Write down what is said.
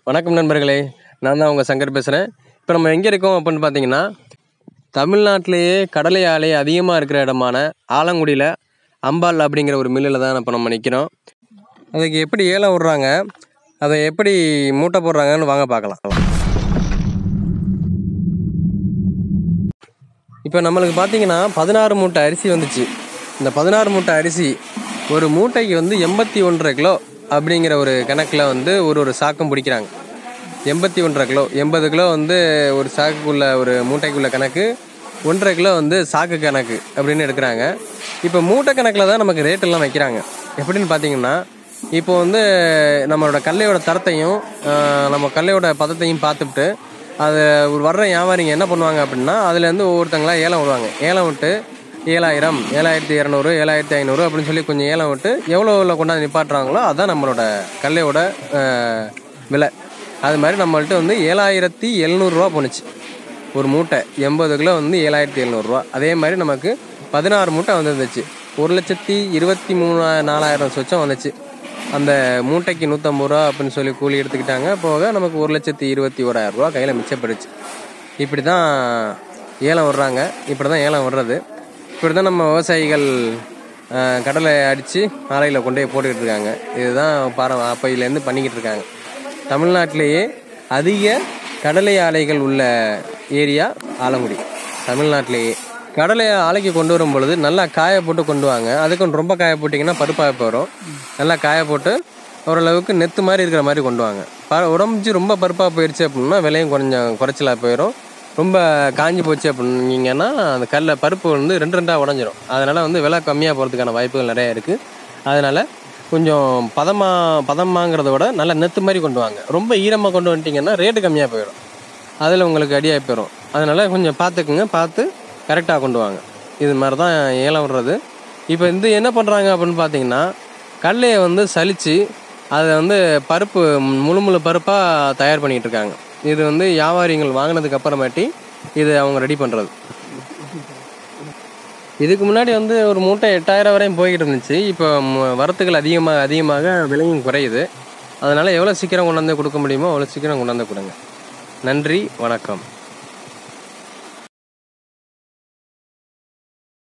வணக்கம் நண்பர்களே, நான் தான் உங்கள் சங்கர் பேசுகிறேன். இப்போ நம்ம எங்கே இருக்கோம் அப்படின்னு பார்த்தீங்கன்னா, தமிழ்நாட்டிலேயே கடலை ஆலை அதிகமாக இருக்கிற இடமான ஆலங்குடியில் அம்பாள் அப்படிங்கிற ஒரு மில்லில் தான் இப்போ நம்ம நிற்கிறோம். அதுக்கு எப்படி ஏலம் விடுறாங்க, அதை எப்படி மூட்டை போடுறாங்கன்னு வாங்க பார்க்கலாம். இப்போ நம்மளுக்கு பார்த்தீங்கன்னா 16 மூட்டை அரிசி வந்துச்சு. இந்த 16 மூட்டை அரிசி ஒரு மூட்டைக்கு வந்து 81.5 கிலோ அப்படிங்கிற ஒரு கணக்கில் வந்து ஒரு சாக்கம் பிடிக்கிறாங்க. 81.5 கிலோ, 80 கிலோ வந்து ஒரு சாக்குக்குள்ள ஒரு மூட்டைக்குள்ள கணக்கு, 1.5 கிலோ வந்து சாக்கு கணக்கு அப்படின்னு எடுக்கிறாங்க. இப்போ மூட்டை கணக்கில் தான் நமக்கு ரேட்டெல்லாம் வைக்கிறாங்க. எப்படின்னு பார்த்தீங்கன்னா, இப்போ வந்து நம்மளோட கடலையோட தரத்தையும் நம்ம கடலையோட பதத்தையும் பார்த்துட்டு அதை வர்ற வியாபாரிங்க என்ன பண்ணுவாங்க அப்படின்னா, அதுலேருந்து ஒவ்வொருத்தங்களா ஏலம் விடுவாங்க. ஏலம் விட்டு 7,000, 7,200, 7,500 அப்படின்னு சொல்லி கொஞ்சம் ஏலம் விட்டு எவ்வளோ கொண்டாந்து நிப்பாட்டுறாங்களோ அதுதான் நம்மளோட கடலையோட விலை. அது மாதிரி நம்மள்ட்ட வந்து 7,700 போணுச்சு ஒரு மூட்டை. 80 கிலோ வந்து 7,700. அதே மாதிரி நமக்கு 16 மூட்டை வந்துருந்துச்சு. 1,23,4,000 சொச்சம் வந்துச்சு. அந்த மூட்டைக்கு 150 ரூபா அப்படின்னு சொல்லி கூலி எடுத்துக்கிட்டாங்க. போக நமக்கு 1,21,000 கையில் மிச்சப்படுச்சு. இப்படி தான் ஏலம் விடுறாங்க. இப்படி தான் ஏலம் விடுறது. இப்படி தான் நம்ம விவசாயிகள் கடலை அடித்து ஆலையில் கொண்டு போய் போட்டுக்கிட்டு இருக்காங்க. இதுதான் அப்பையிலேருந்து பண்ணிக்கிட்டு இருக்காங்க. தமிழ்நாட்டிலேயே அதிக கடலை ஆலைகள் உள்ள ஏரியா ஆலங்குடி. தமிழ்நாட்டிலேயே கடலை ஆலைக்கு கொண்டு வரும் பொழுது நல்லா காய போட்டு கொண்டு வாங்க. அதுக்கும் ரொம்ப காய போட்டிங்கன்னா பருப்பாக போயிடும். நல்லா காய போட்டு ஓரளவுக்கு நெத்து மாதிரி இருக்கிற மாதிரி கொண்டு வாங்க. உடம்பு ரொம்ப பருப்பாக போயிடுச்சு அப்படின்னா விலையும் கொஞ்சம் குறைச்சலாக போயிடும். ரொம்ப காஞ்சி போச்சு அப்படின்னீங்கன்னா அந்த கடலை பருப்பு வந்து 2 உடஞ்சிரும். அதனால் வந்து விலை கம்மியாக போகிறதுக்கான வாய்ப்புகள் நிறையா இருக்குது. அதனால் கொஞ்சம் பதமாங்கிறத விட நல்லா நெத்து மாதிரி கொண்டு வாங்க. ரொம்ப ஈரமாக கொண்டு வந்துட்டிங்கன்னா ரேட்டு கம்மியாக போயிடும். அதில் உங்களுக்கு அடியாக போயிடும். அதனால் கொஞ்சம் பார்த்துக்குங்க, பார்த்து கரெக்டாக கொண்டு வாங்க. இது மாதிரி தான் ஏலம் விடுறது. இப்போ என்ன பண்ணுறாங்க அப்படின்னு பார்த்தீங்கன்னா, கடலையை வந்து சலித்து அதை வந்து பருப்பு முழு பருப்பாக தயார் பண்ணிகிட்டு இருக்காங்க. இது வந்து வியாபாரிகள் வாங்கினதுக்கு அப்புறமேட்டி இது அவங்க ரெடி பண்ணுறது. இதுக்கு முன்னாடி வந்து ஒரு மூட்டை 8,000 வரையும் போய்கிட்டு இருந்துச்சு. இப்போ வரத்துகள் அதிகமாக விலையும் குறையுது. அதனால் எவ்வளோ சீக்கிரம் கொண்டாந்து கொடுக்க முடியுமோ அவ்வளோ சீக்கிரம் கொண்டாந்து கொடுங்க. நன்றி, வணக்கம்.